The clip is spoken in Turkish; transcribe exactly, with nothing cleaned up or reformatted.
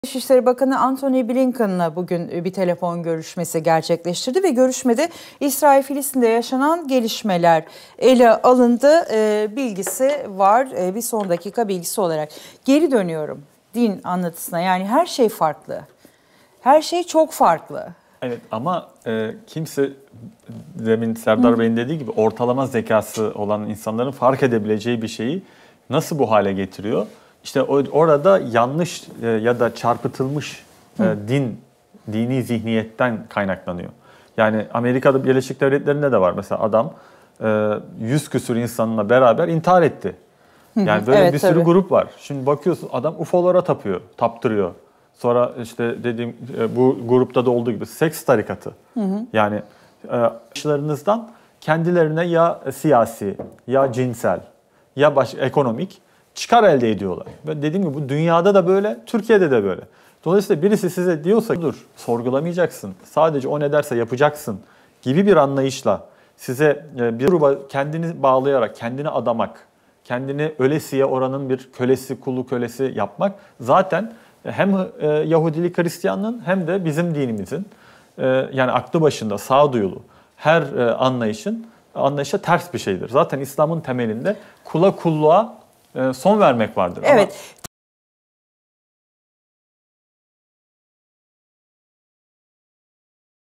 Dışişleri Bakanı Antony Blinken'la bugün bir telefon görüşmesi gerçekleştirdi ve görüşmede İsrail-Filistin'de yaşanan gelişmeler ele alındı e, bilgisi var. E, bir son dakika bilgisi olarak geri dönüyorum din anlatısına, yani her şey farklı, her şey çok farklı. Evet ama e, kimse demin Serdar Bey'in dediği gibi ortalama zekası olan insanların fark edebileceği bir şeyi nasıl bu hale getiriyor? İşte orada yanlış ya da çarpıtılmış Hı. din, dini zihniyetten kaynaklanıyor. Yani Amerika'da Birleşik Devletleri'nde de var. Mesela adam yüz küsur insanla beraber intihar etti. Yani böyle evet, bir sürü tabii. grup var. Şimdi bakıyorsun adam U F O'lara tapıyor, taptırıyor. Sonra işte dediğim bu grupta da olduğu gibi seks tarikatı. Hı hı. Yani başlarınızdan kendilerine ya siyasi, ya cinsel, ya baş, ekonomik çıkar elde ediyorlar. Ve dediğim gibi bu dünyada da böyle, Türkiye'de de böyle. Dolayısıyla birisi size diyorsa dur, sorgulamayacaksın, sadece o ne derse yapacaksın gibi bir anlayışla size bir gruba kendini bağlayarak, kendini adamak, kendini ölesiye oranın bir kölesi, kulu kölesi yapmak zaten hem Yahudilik, Hristiyanlığın hem de bizim dinimizin yani aklı başında, sağduyulu her anlayışın anlayışa ters bir şeydir. Zaten İslam'ın temelinde kula kulluğa son vermek vardır. Evet. Ama